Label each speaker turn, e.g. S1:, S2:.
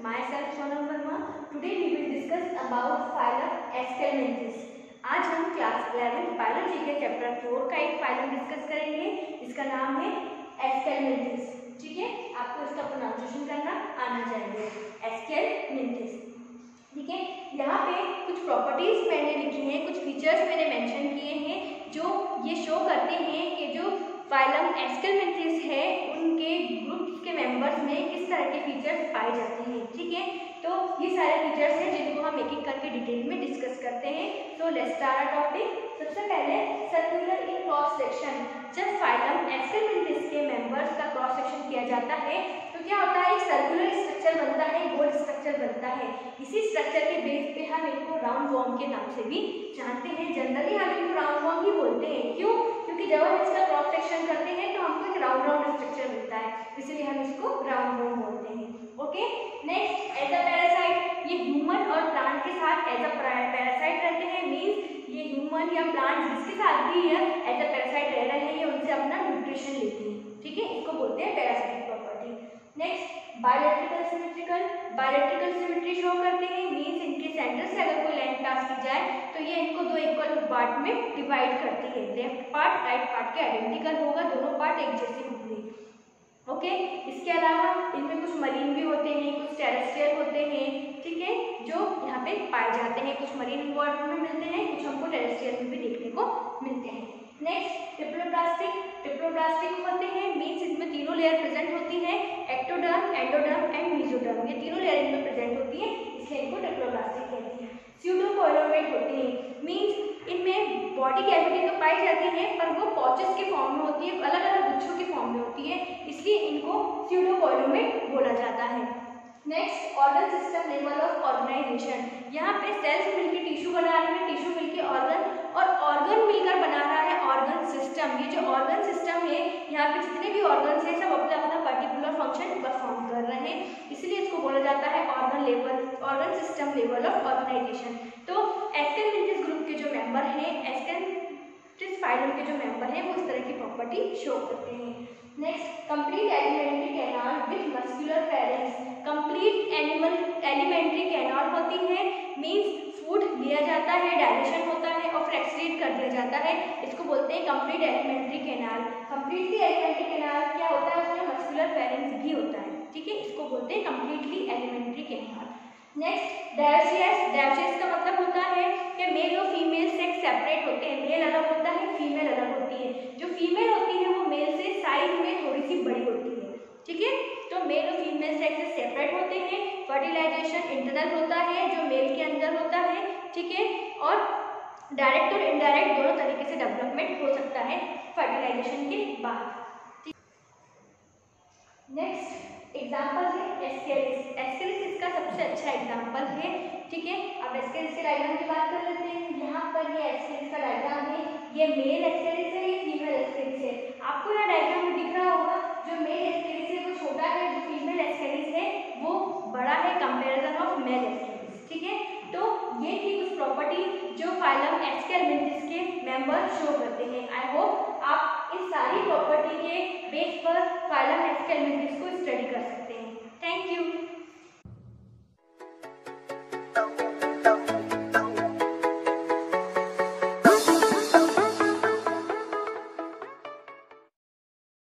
S1: myself Sonam Verma. Today we will discuss about phylum Aschelminthis. आज हम class 11 biology के chapter 4 का एक फाइलम डिस्कस करेंगे जिसका नाम है एस्केलमिंथिस। ठीक है, आपको इसका प्रोनाउंसिएशन करना आना चाहिए, एस्केलमिंथिस। ठीक है, यहाँ पे कुछ प्रॉपर्टीज मैंने लिखी हैं, कुछ फीचर्स मैंने मेंशन किए हैं जो ये शो करते हैं कि जो फाइलम एस्केलमिंथिस है उनके ग्रुप्स के मेंबर्स में किस तरह के फीचर्स पाए जाते हैं। ठीक है, तो ये सारे फीचर्स हैं जिनको हम एक एक करके डिटेल में डिस्कस करते हैं। So let's start our topic. सबसे पहले सर्कुलर इन क्रॉस सेक्शन। जब फाइलम एस्केलमिंथिस के मेंबर्स का क्रॉस सेक्शन किया जाता है तो क्या होता है, सर्कुलर स्ट्रक्चर बनता है, गोल स्ट्रक्चर बनता है। इसी स्ट्रक्चर के बेस पे हम इनको राउंड वॉर्म के नाम से भी जानते हैं। जनरली हम इनको राउंड वॉर्म ही बोलते हैं। क्यों? क्योंकि जब हम इसका क्रॉस सेक्शन करते हैं तो हमको एक राउंड राउंड स्ट्रक्चर मिलता है, इसलिए हम इसको राउंड वॉर्म बोलते हैं। Okay, next as a parasite. ये ह्यूमन और प्लांट के साथ एज अ पैरासाइट रहते हैं। मींस ये ह्यूमन या प्लांट जिसके साथ भी है एज अ पैरासाइट रह रहे हैं, ये उनसे अपना न्यूट्रिशन लेती है। ठीक है, इसको बोलते हैं parasitic property. Next biological symmetrical. Biological symmetry show करते हैं। मींस इनके सेंटर से अगर कोई लाइन पास की जाए तो ये इनको दो इक्वल पार्ट में डिवाइड करती है। लेफ्ट पार्ट राइट पार्ट के आइडेंटिकल होगा, दोनों पार्ट एक जैसे होंगे। ओके, इसके अलावा इनमें कुछ मरीन भी होते हैं, कुछ टेरेस्ट्रियल होते हैं। ठीक है, जो यहाँ पे पाए जाते हैं। कुछ मरीन वर्ल्ड में मिलते हैं, कुछ हमको टेरेस्ट्रियल में भी देखने को मिलते हैं। नेक्स्ट ट्रिप्लोप्लास्टिक। ट्रिप्लोप्लास्टिक होते हैं, मींस इसमें तीनों लेयर प्रेजेंट होती है, एक्टोडर्म, एंडोडर्म एंड मेसोडर्म। ये तीनों लेयर इनमें प्रेजेंट होती है, इसलिए इनको ट्रिप्लोप्लास्टिक कहते हैं। स्यूडोकोइलोमेट होते हैं, मींस इनमें बॉडी कैविटी तो पाई जाती है पर वो पॉचेस के फॉर्म में होती है, अलग अलग गुच्छों के फॉर्म में होती है, इसलिए इनको स्यूडोकोइलोमेट बोला जाता है। Next organ system level of organization. यहाँ पे सेल्स मिलकर टिश्यू बना रहे हैं, टिश्यू मिलकर ऑर्गन और ऑर्गन मिलकर बना रहा है ऑर्गन सिस्टम। ये जो ऑर्गन सिस्टम है, यहाँ पे जितने भी ऑर्गन्स हैं सब अपना अपना पर्टिकुलर फंक्शन परफॉर्म कर रहे हैं, इसलिए इसको बोला जाता है organ system level of organization. तो एस्केलमिंथिस ग्रुप के जो मेंबर हैं, एस्केलमिंथिस फाइलम के जो मेंबर हैं, वो इस तरह की प्रॉपर्टी शो करते हैं। Next complete alimentary canal with muscular pharynx. Complete alimentary canal होती है, मींस फूड लिया जाता है, डाइजेशन होता है और फिर एक्सक्रीट कर दिया जाता है, इसको बोलते हैं complete alimentary canal. Completely alimentary canal क्या होता है, उसमें मस्कुलर फेरेंक्स भी होता है। ठीक है, इसको बोलते हैं completely alimentary canal. Next dioecious. Dioecious का मतलब होता है कि मेल और फीमेल सेक्स सेपरेट होते हैं, मेल अलग होता है, फीमेल अलग होती है। जो फीमेल होती है वो मेल से साइज में थोड़ी सी बड़ी होती है। ठीक है, तो मेल और फीमेल सेक्स सेपरेट होते हैं। फर्टिलाइजेशन इंटरनल होता है जो मेल के अंदर होता है। ठीक है, और डायरेक्ट और इनडायरेक्ट दोनों तरीके से डेवलपमेंट हो सकता है फर्टिलाइजेशन के बाद। नेक्स्ट एग्जाम्पल है एस्केरिस। एस्केरिस इसका सबसे अच्छा एग्जाम्पल है। ठीक है, अब एस्केरिस के डायग्राम की बात कर लेते हैं। यहाँ पर ये एस्केरिस का डायग्राम है, ये मेल एस्केरिस है, ये फीमेल एस्केरिस है। आपको यहाँ डायग्राम में दिख रहा होगा जो मेल एस्केरिस है वो छोटा है, जो फीमेल एस्केरिस है वो बड़ा है कंपेरिजन ऑफ मेल एस्केरिस। ठीक है, तो ये थी कुछ प्रॉपर्टी जो फाइलम एस्केलमिंथिस के मेंबर शो करते हैं। आई होप आप इन सारी प्रॉपर्टी के बेस पर फाइलम एस्केलमिंथिस को स्टडी कर सकते हैं। Thank you.